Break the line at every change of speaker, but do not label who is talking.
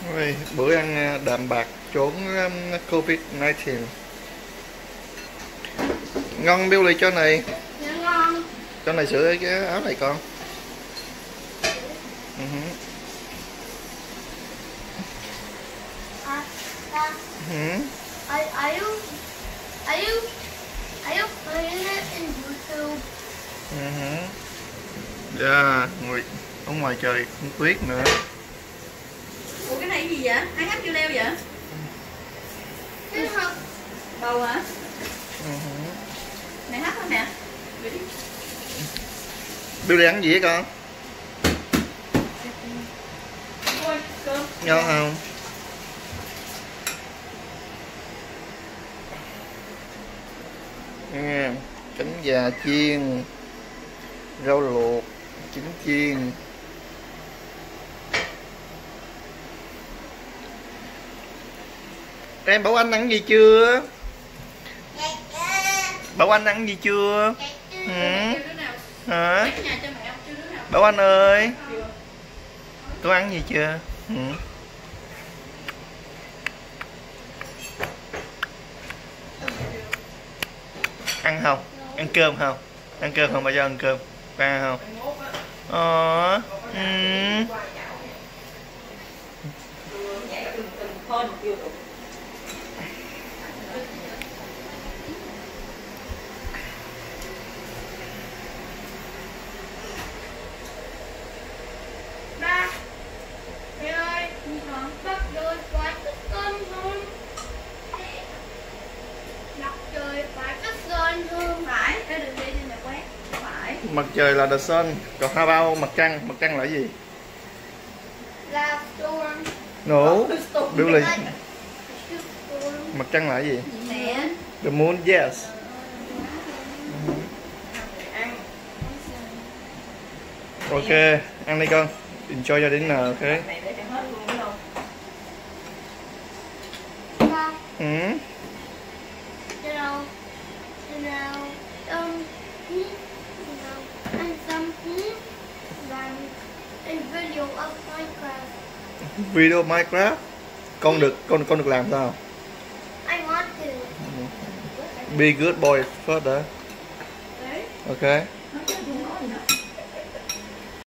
Ôi, bữa ăn đạm bạc trốn Covid-19. Ngon Billy cho này.
Dạ ngon.
Cho này sửa cái áo này con.
Are you playing it in YouTube?
Dạ, ngồi ở ngoài trời không tuyết nữa.
Ủa cái này gì vậy? Ai hấp chưa leo vậy?
Cái hộp
Bầu hả? Mẹ hấp hả mẹ?
Billy ăn gì vậy con?
Ôi, cơm.
Ngon không? Nha, cánh gà chiên, rau luộc, trứng chiên. Em Bảo Anh ăn gì chưa? Bảo Anh ăn gì chưa? Hả? Bảo Anh ơi, có ăn gì chưa? Ăn không? Ăn cơm không? Ăn cơm không? Bao giờ ăn cơm? Ăn không?
ba. Mẹ ơi, bắt rồi phải cất cơm hơn. Đặt trời phải cất cơm hơn.
Phải, cái đường đi trên này quét. Phải.
Mặt trời là the sun, còn how about mặt trăng? Mặt trăng là gì?
Là storm.
No, Billy.
Storm.
Mặt trăng là gì?
Mẹ.
The moon, yes. Ok, ăn đi con. Enjoy your dinner, ok?
Mẹ để cho hết luôn đúng không?
Ba.
Ừ.
And some and video of Minecraft.
Video Minecraft. Con được làm sao?
I want to.
Be good boy first đó. Ok.
Nói chứ không có gì nữa.